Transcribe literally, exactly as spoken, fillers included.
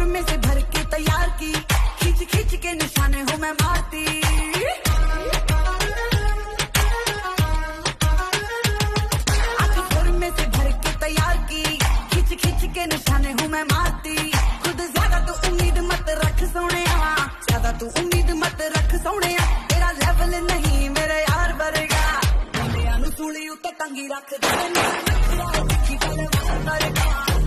में से भर के तैयार की, खींच खींच के निशाने हूँ मैं मारती। आँख में से भर के तैयार की, खींच खींच के निशाने हूँ मैं मारती। खुद ज्यादा तू उम्मीद मत रख सोने, ज्यादा तू उम्मीद मत रख सोने। तेरा लेवल नहीं मेरे यार वर्गा, सूली उत्ते तंगी रख दे।